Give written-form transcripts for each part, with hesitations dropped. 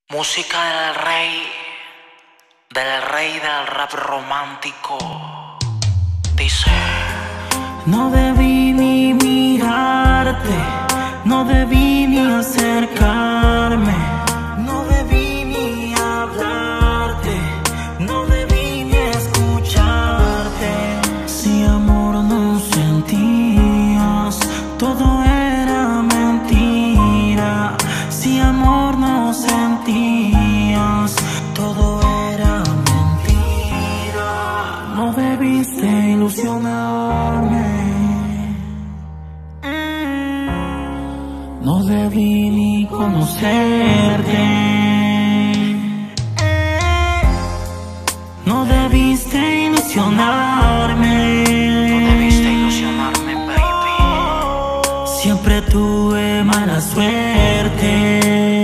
Música del rey del rap romántico. Dice: no debí ni mirarte, no debí ni acercarme, no debí ni hablarte, no debí ni escucharte. Si amor no sentías, todo era mentira. Si amor no sentías, todo era mentira. No debiste ilusionarme, no debí ni conocerte, no debiste ilusionarme, no debiste ilusionarme, baby. Siempre tuve mala suerte.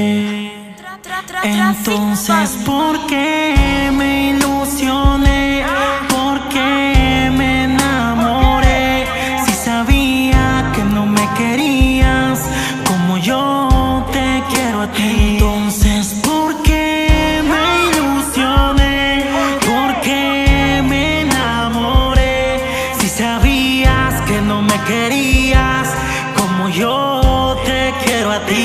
Entonces, ¿por qué me ilusioné? ¿Por qué me enamoré? Si sabía que no me querías como yo te quiero a ti. Entonces, ¿por qué me ilusioné? ¿Por qué me enamoré? Si sabías que no me querías como yo te quiero a ti.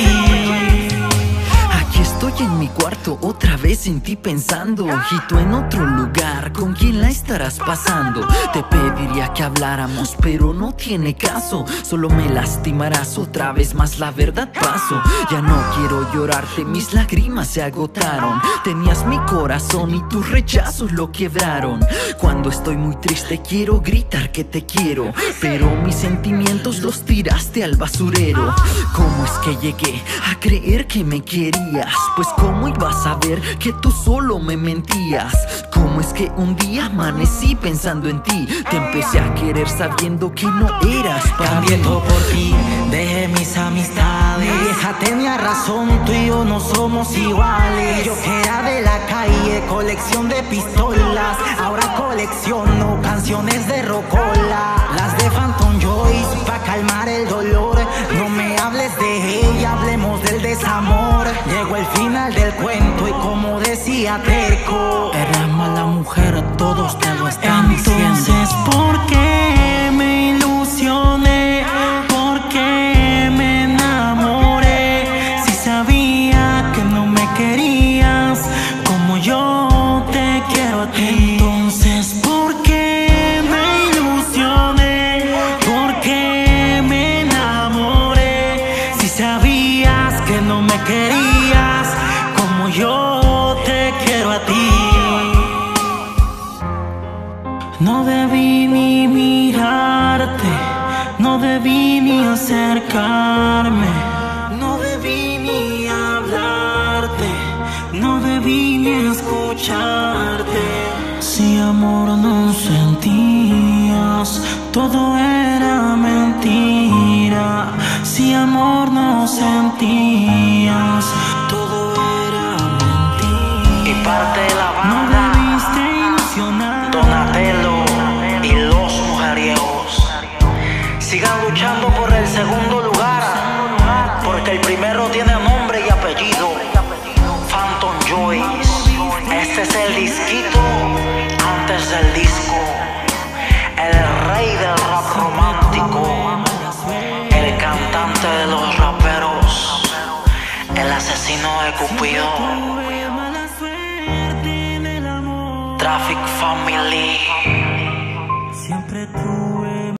Estoy en mi cuarto otra vez sin ti pensando, y tú en otro lugar, ¿con quién la estarás pasando? Te pediría que habláramos, pero no tiene caso. Solo me lastimarás otra vez más, la verdad paso. Ya no quiero llorarte, mis lágrimas se agotaron. Tenías mi corazón y tus rechazos lo quebraron. Cuando estoy muy triste quiero gritar que te quiero, pero mis sentimientos los tiraste al basurero. ¿Cómo es que llegué a creer que me querías? Pues cómo iba a saber que tú solo me mentías. Cómo es que un día amanecí pensando en ti, te empecé a querer sabiendo que no eras para mí. Cambié todo por ti, dejé mis amistades. Mi vieja tenía razón, tú y yo no somos iguales. Yo que era de la calle, colección de pistolas, ahora colecciono canciones de rocola. Las de Phantom Joyce, pa' calmar el dolor. No me hables de ella, hablemos del desamor. Llegó el final del cuento y como decía Terco, eres mala mujer, todos te lo están diciendo. Entonces, ¿por qué me ilusioné? ¿Por qué me enamoré? Si sabía que no me querías como yo te quiero a ti. Entonces, ¿por qué me ilusioné? ¿Por qué me enamoré? Si sabías que no me querías como yo te quiero a ti. No debí ni mirarte, no debí ni acercarme, no debí ni hablarte, no debí ni escucharte. Si amor no sentías, todo era mentira. Si amor no sentías, todo era mentira. Y parte de la No banda, debiste ilusionar. Donatello y los mujeriegos. Sigan luchando por el segundo lugar, porque el primero tiene nombre y apellido: Phantom Joyce. Este es el disquito antes del disco. El rey del rap romántico, el cantante de los raperos, el asesino de Cupido, Traffic Family. Siempre tú